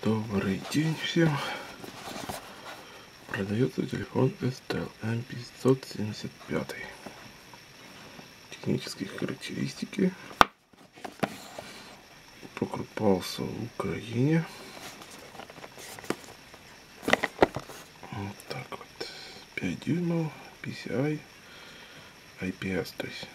Добрый день всем. Продается телефон STL M575. Технические характеристики. Покупался в Украине. Вот так вот. 5 дюймов, PCI, IPS, то есть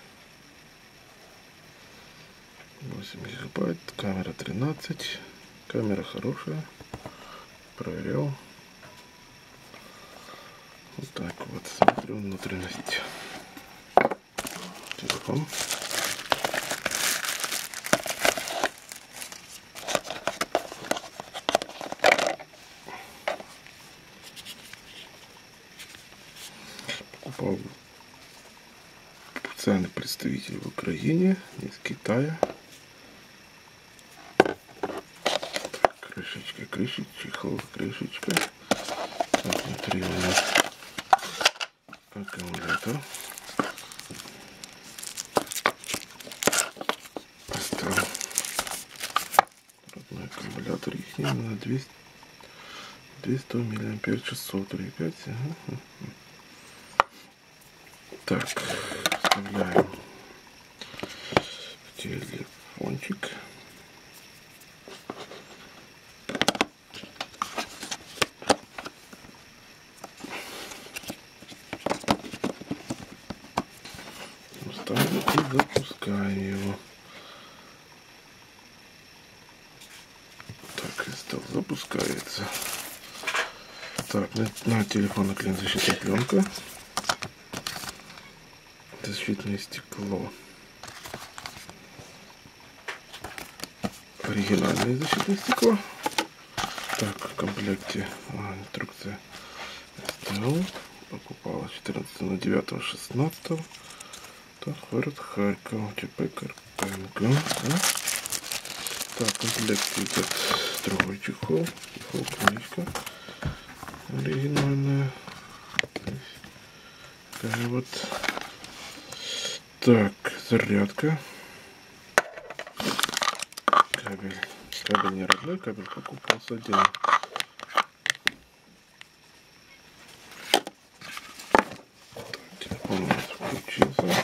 8 гигабайт, камера 13. Камера хорошая. Проверял. Вот так вот смотрю внутренность. Телефон. Покупал официальный представитель в Украине, из Китая. Крышечка, чехол, крышечка. Так, внутри у нас аккумулятор. Поставил родной аккумулятор, их на 200 мАч, 605. Так, вставляем телефончик. Ставим и запускаем его. Так, инсталл запускается. Так, на телефон наклеена защитная пленка. Защитное стекло. Оригинальное защитное стекло. Так, в комплекте инструкция STL. Покупала 14.09.16. Так, город Харьков. ЧП Карпенко. Так, в комплекте идет другой чехол. Чехол книжка оригинальная. Такая вот. Так, зарядка. Кабель. Кабель не родной, кабель покупался отдельно. Так, телефон у нас включился.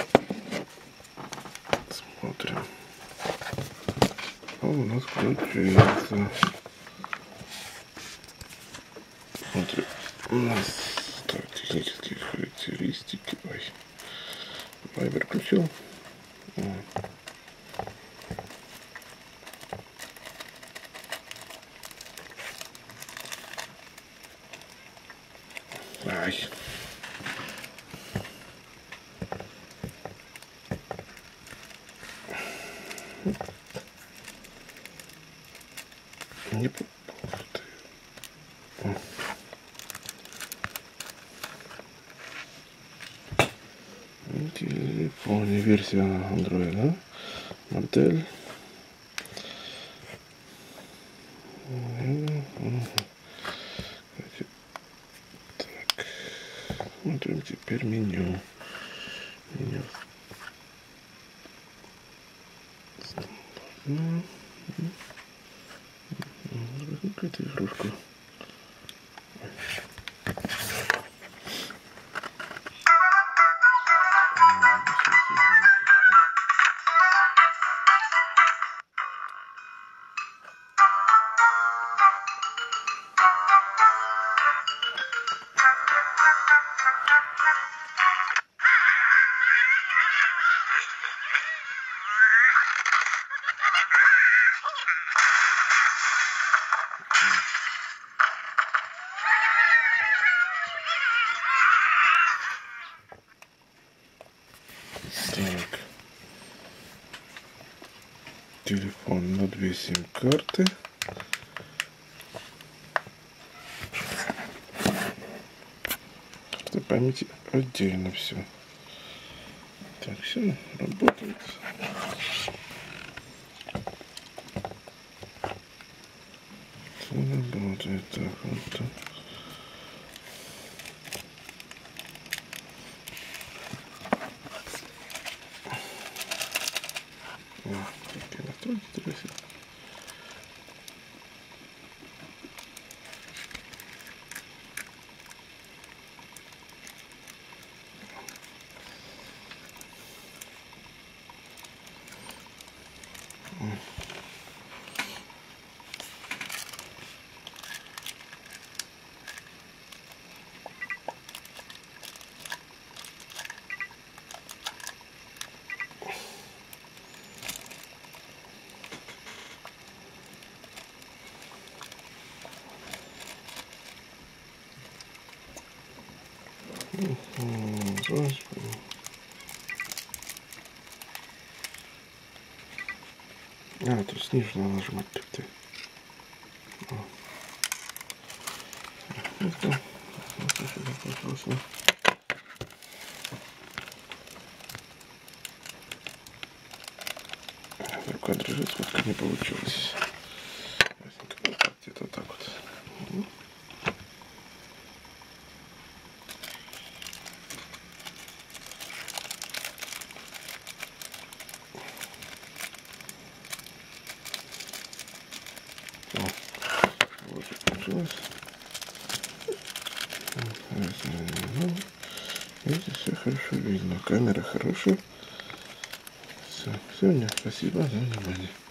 Смотрим. Он у нас включается. Смотрим. У нас так, технические характеристики. Ой. Вайбер включил. Ай. Не попал. Телефоне версия Android, да? Модель. Так. Смотрим теперь меню. Какая-то игрушка. Так. Телефон на 2 сим-карты. Карта памяти отдельно все. Так, все работает. Все работает. Так, вот так. Такие настройки, Господи. Тут снизу надо нажимать как-то. Это сюда. Рука дрожит, смотри, не получилось. Где-то так вот. Вот и получилось. Видите, все хорошо видно. Камера хорошая. Все, сегодня спасибо за внимание.